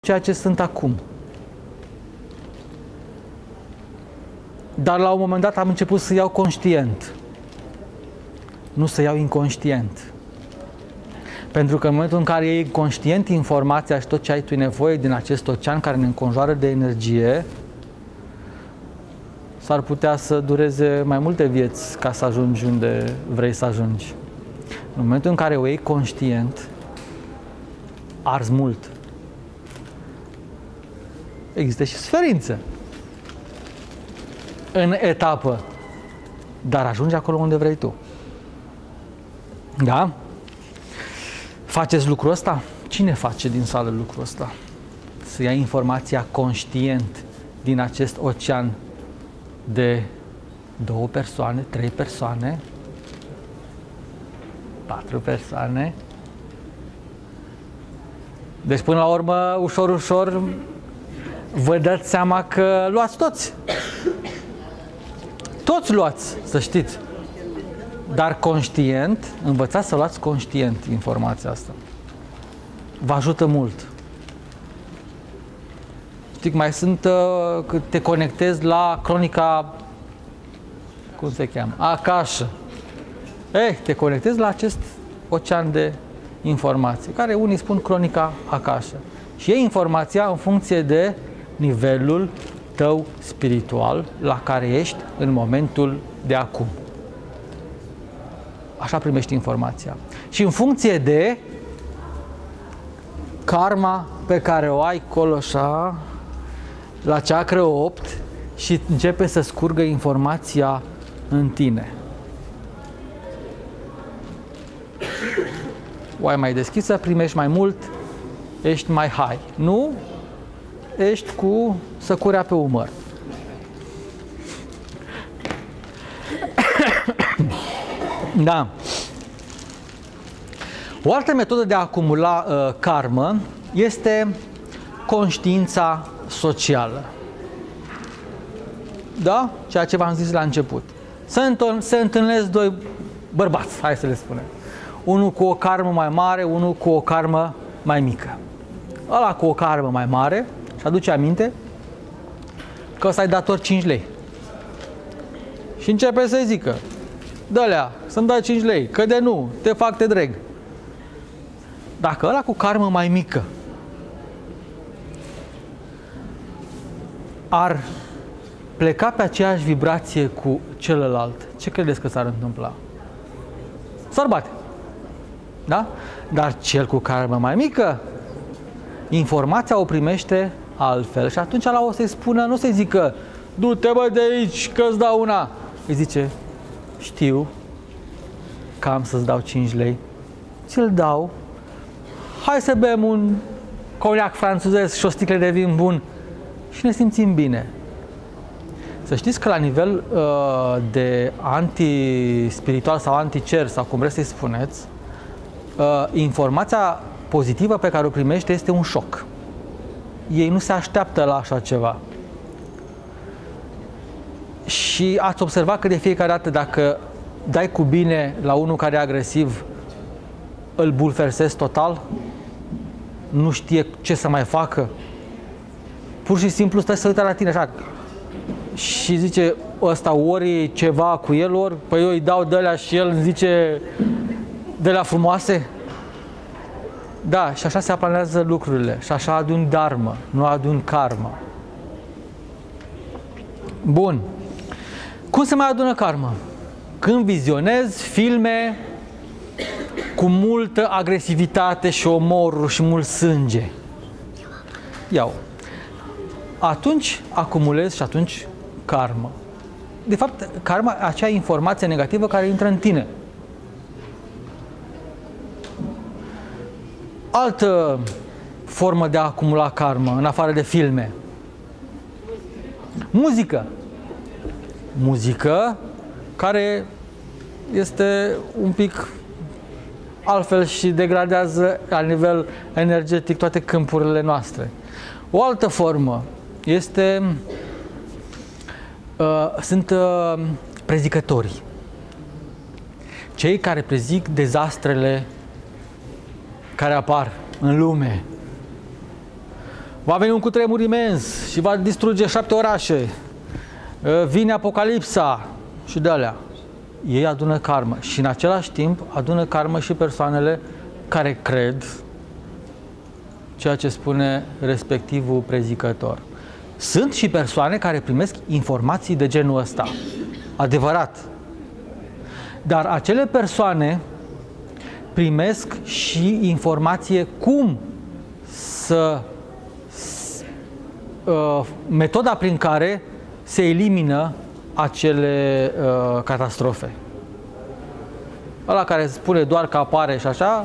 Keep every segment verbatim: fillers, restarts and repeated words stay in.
ceea ce sunt acum. Dar la un moment dat am început să iau conștient, nu să iau inconștient. Pentru că în momentul în care iei conștient informația și tot ce ai tu nevoie din acest ocean care ne înconjoară de energie, s-ar putea să dureze mai multe vieți ca să ajungi unde vrei să ajungi. În momentul în care o iei conștient, arzi mult. Există și suferință în etapă, dar ajungi acolo unde vrei tu. Da? Faceți lucrul ăsta? Cine face din sală lucrul ăsta? Să ia informația conștient din acest ocean de două persoane, trei persoane, patru persoane. Deci până la urmă, ușor, ușor, vă dați seama că luați toți. Toți luați, să știți. Dar conștient, învățați să luați conștient informația asta. Vă ajută mult. Știi, mai sunt, uh, că te conectezi la cronica, cum se cheamă, Akasha. Eh, te conectezi la acest ocean de informații, care unii spun cronica Akasha. Și iei informația în funcție de nivelul tău spiritual la care ești în momentul de acum. Așa primești informația. Și în funcție de karma pe care o ai acolo așa, la chakra opt, și începe să scurgă informația în tine. O ai mai deschisă, primești mai mult, ești mai high. Nu? Ești cu săcurea pe umăr. Da. O altă metodă de a acumula uh, karmă este conștiința socială. Da? Ceea ce v-am zis la început. Se, se întâlnesc doi bărbați, hai să le spunem. Unul cu o karmă mai mare, unul cu o karmă mai mică. Ăla cu o karmă mai mare și aduce aminte că ăsta-i dator cinci lei. Și începe să-i zică: dă-lea, să-mi dai cinci lei, că de nu, te fac, te dreg. Dacă ăla cu karmă mai mică ar pleca pe aceeași vibrație cu celălalt, ce credeți că s-ar întâmpla? S-ar bate. Da? Dar cel cu karmă mai mică, informația o primește altfel și atunci ăla o să-i spună, nu să-i zică: du-te bă de aici că-ți dau una. Îi zice: știu că am să-ți dau cinci lei, ți-l dau, hai să bem un coniac franțuzesc și o sticlă de vin bun și ne simțim bine. Să știți că la nivel uh, de anti-spiritual sau anti-cer, sau cum vreți să-i spuneți, uh, informația pozitivă pe care o primește este un șoc. Ei nu se așteaptă la așa ceva. Și ați observat că de fiecare dată, dacă dai cu bine la unul care e agresiv, îl bulversezi total, nu știe ce să mai facă, pur și simplu stă să uite la tine așa și zice ăsta ori ceva cu el, ori păi eu îi dau de-alea și el îmi zice de-alea frumoase. Da, și așa se aplanează lucrurile și așa adun dharma, nu adun karma. Bun. Cum se mai adună karma? Când vizionezi filme cu multă agresivitate și omoruri și mult sânge. Iau. Atunci acumulezi și atunci karma. De fapt, karma e acea informație negativă care intră în tine. Altă formă de a acumula karma, în afară de filme. Muzică. Muzică care este un pic altfel și degradează la nivel energetic toate câmpurile noastre. O altă formă este, uh, sunt uh, prezicătorii. Cei care prezic dezastrele care apar în lume. Va veni un cutremur imens și va distruge șapte orașe. Vine apocalipsa și de alea. Ei adună karmă și în același timp adună karmă și persoanele care cred ceea ce spune respectivul prezicător. Sunt și persoane care primesc informații de genul ăsta. Adevărat. Dar acele persoane primesc și informație cum să uh, metoda prin care se elimină acele uh, catastrofe. Ăla care spune doar că apare și așa,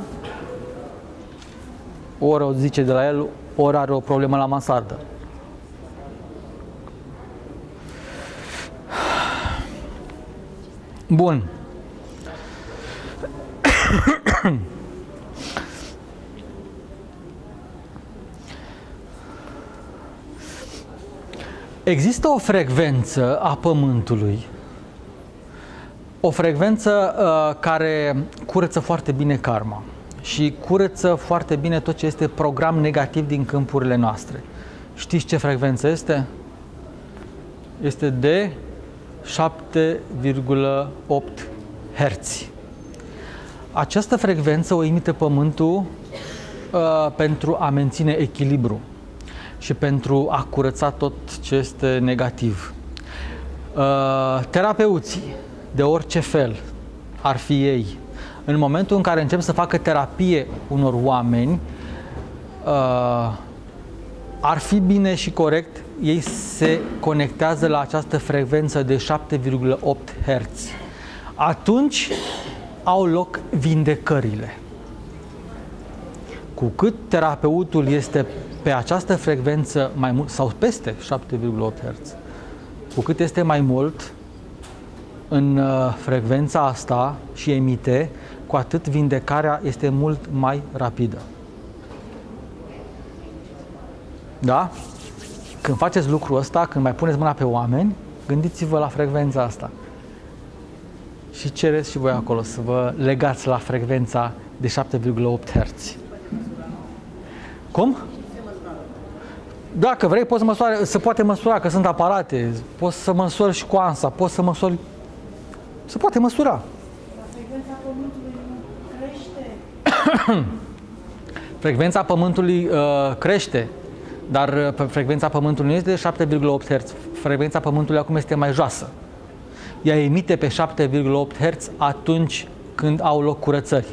ori o zice de la el, ori are o problemă la mansardă. Bun. Există o frecvență a Pământului, o frecvență uh, care curăță foarte bine karma și curăță foarte bine tot ce este program negativ din câmpurile noastre. Știți ce frecvență este? Este de șapte virgulă opt herți. Această frecvență o emite Pământul uh, pentru a menține echilibru și pentru a curăța tot ce este negativ. Uh, terapeuții de orice fel ar fi ei, în momentul în care încep să facă terapie unor oameni, uh, ar fi bine și corect, ei se conectează la această frecvență de șapte virgulă opt herți. Atunci au loc vindecările. Cu cât terapeutul este pe această frecvență mai mult sau peste șapte virgulă opt herți, cu cât este mai mult în uh, frecvența asta și emite, cu atât vindecarea este mult mai rapidă. Da? Când faceți lucrul ăsta, când mai puneți mâna pe oameni, gândiți-vă la frecvența asta. Și cereți și voi acolo să vă legați la frecvența de șapte virgulă opt herți. Cum? Dacă vrei, poți să măsoare, se poate măsura, că sunt aparate, poți să măsori și cu ansa, poți să măsori, se poate măsura. Frecvența Pământului crește. Frecvența Pământului uh, crește, dar uh, frecvența Pământului nu este de șapte virgulă opt herți, frecvența Pământului acum este mai joasă. Ea emite pe șapte virgulă opt herți atunci când au loc curățări.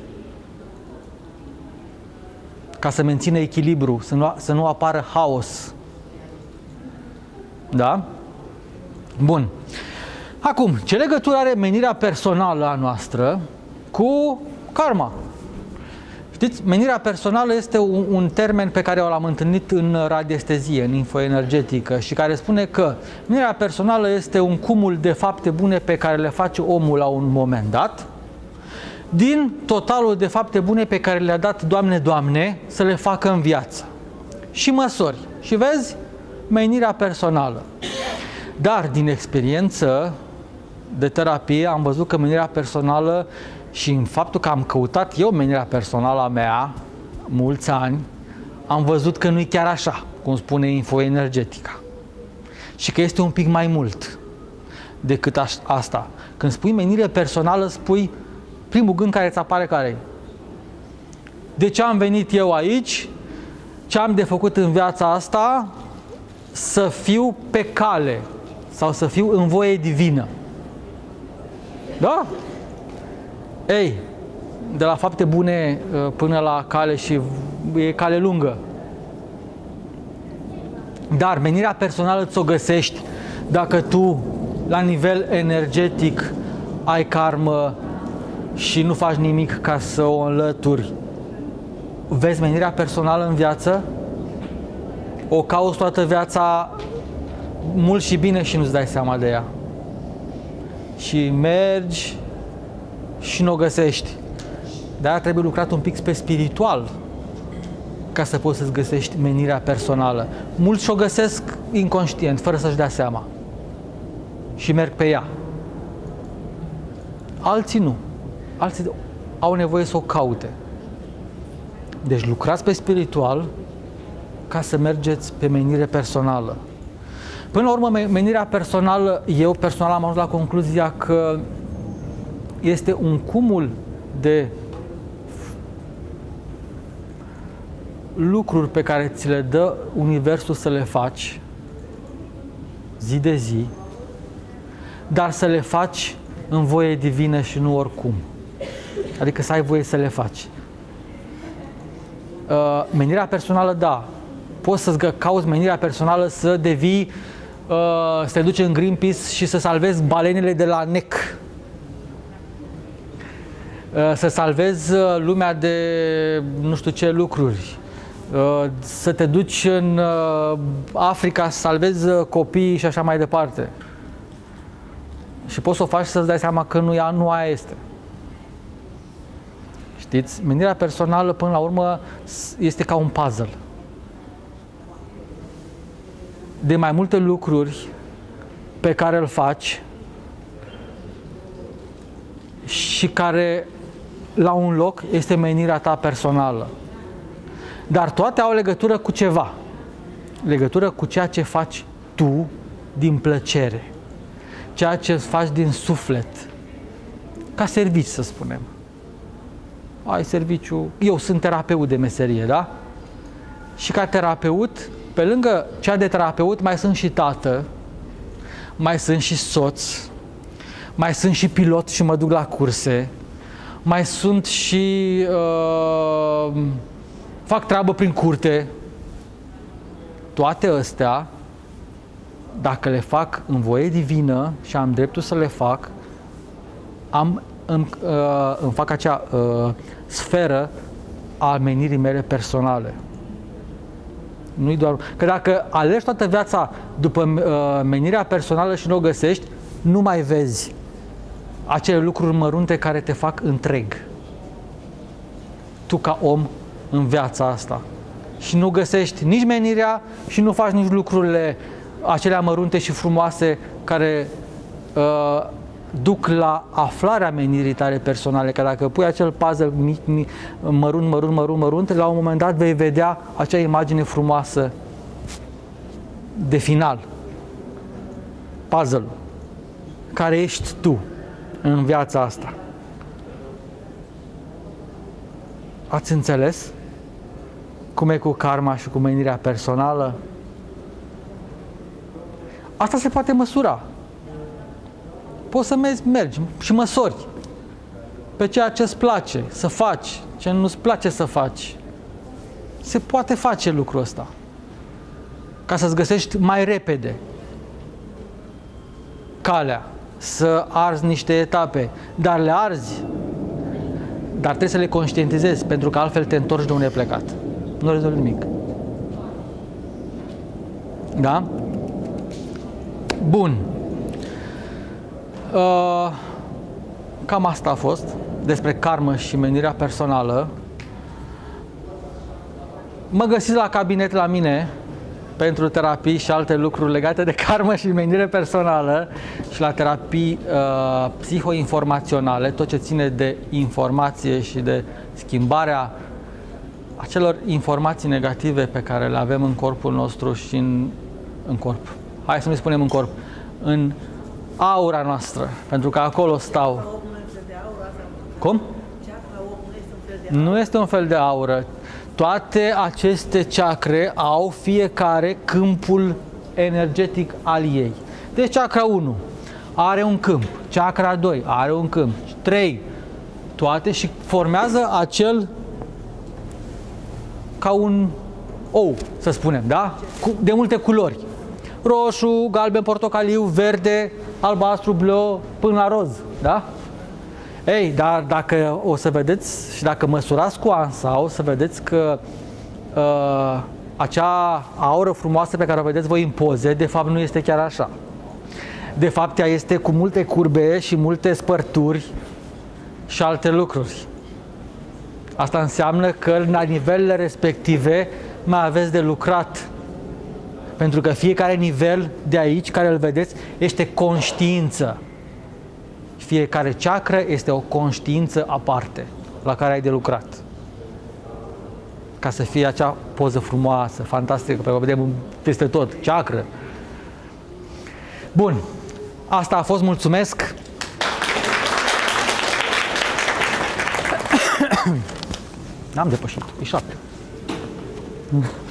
Ca să mențină echilibru, să nu, să nu apară haos. Da? Bun. Acum, ce legătură are menirea personală a noastră cu karma? Știți, menirea personală este un, un termen pe care l-am întâlnit în radiestezie, în infoenergetică, și care spune că menirea personală este un cumul de fapte bune pe care le face omul la un moment dat, din totalul de fapte bune pe care le-a dat, Doamne, Doamne, să le facă în viață. Și măsori. Și vezi, menirea personală. Dar din experiență de terapie am văzut că menirea personală și în faptul că am căutat eu menirea personală a mea mulți ani, am văzut că nu e chiar așa, cum spune infoenergetica. Și că este un pic mai mult decât asta. Când spui menire personală, spui primul gând care îți apare care-i? De ce am venit eu aici? Ce am de făcut în viața asta? Să fiu pe cale sau să fiu în voie divină. Da? Ei, de la fapte bune până la cale și e cale lungă. Dar menirea personală ți-o găsești dacă tu, la nivel energetic, ai karmă și nu faci nimic ca să o înlături. Vezi menirea personală în viață? O cauți toată viața mult și bine și nu-ți dai seama de ea. Și mergi și nu o găsești. De-aia trebuie lucrat un pic pe spiritual ca să poți să-ți găsești menirea personală. Mulți și-o găsesc inconștient, fără să-și dea seama. Și merg pe ea. Alții nu. Alții au nevoie să o caute. Deci lucrați pe spiritual ca să mergeți pe menire personală. Până la urmă, menirea personală, eu personal am ajuns la concluzia că este un cumul de lucruri pe care ți le dă Universul să le faci zi de zi, dar să le faci în voie divină și nu oricum. Adică să ai voie să le faci. Uh, menirea personală, da. Poți să-ți cauți menirea personală să devii, uh, să te duci în Greenpeace și să salvezi balenele de la N E C. Uh, să salvezi lumea de nu știu ce lucruri. Uh, să te duci în uh, Africa să salvezi copiii și așa mai departe. Și poți să o faci să-ți dai seama că nu, ea, nu aia este. Știți? Menirea personală, până la urmă, este ca un puzzle. De mai multe lucruri pe care îl faci și care, la un loc, este menirea ta personală. Dar toate au legătură cu ceva. Legătură cu ceea ce faci tu din plăcere. Ceea ce faci din suflet. Ca servici, să spunem. Ai serviciu. Eu sunt terapeut de meserie, da? Și ca terapeut, pe lângă cea de terapeut, mai sunt și tată, mai sunt și soț, mai sunt și pilot și mă duc la curse, mai sunt și uh, fac treabă prin curte. Toate astea, dacă le fac în voie divină și am dreptul să le fac, am, îmi, uh, îmi fac acea uh, sferă a menirii mele personale. Nu-i doar... Că dacă alegi toată viața după uh, menirea personală și nu o găsești, nu mai vezi acele lucruri mărunte care te fac întreg. Tu ca om în viața asta. Și nu găsești nici menirea și nu faci nici lucrurile acelea mărunte și frumoase care uh, duc la aflarea menirii tale personale. Că dacă pui acel puzzle mic, mic, mărunt, mărunt, mărunt, mărunt, la un moment dat vei vedea acea imagine frumoasă de final. Puzzle care ești tu în viața asta. Ați înțeles cum e cu karma și cu menirea personală? Asta se poate măsura. Poți să mergi, mergi și măsori pe ceea ce îți place să faci, ce nu-ți place să faci. Se poate face lucrul ăsta ca să-ți găsești mai repede calea, să arzi niște etape, dar le arzi, dar trebuie să le conștientizezi, pentru că altfel te întorci de unde ai plecat. Nu rezolvi nimic. Da? Bun. Uh, cam asta a fost despre karmă și menirea personală. Mă găsiți la cabinet la mine pentru terapii și alte lucruri legate de karmă și menire personală și la terapii uh, psihoinformaționale, tot ce ține de informație și de schimbarea acelor informații negative pe care le avem în corpul nostru și în, în corp. Hai să nu spunem în corp, în aura noastră, pentru că acolo stau. Cum? Nu este un fel de aură. Toate aceste chakre au fiecare câmpul energetic al ei. Deci chakra unu are un câmp, chakra doi are un câmp, trei, toate și formează acel ca un ou, să spunem, da? De multe culori. Roșu, galben, portocaliu, verde, albastru, bleu, până la roz, da? Ei, dar dacă o să vedeți și dacă măsurați cu ANSA, o să vedeți că uh, acea aură frumoasă pe care o vedeți voi în poze, de fapt nu este chiar așa. De fapt ea este cu multe curbe și multe spărturi și alte lucruri. Asta înseamnă că la nivelele respective mai aveți de lucrat. Pentru că fiecare nivel de aici, care îl vedeți, este conștiință. Fiecare chakra este o conștiință aparte, la care ai de lucrat. ca să fie acea poză frumoasă, fantastică, pe care o vedem peste tot, ceacră. Bun, asta a fost, mulțumesc. N-am depășit, e șapte.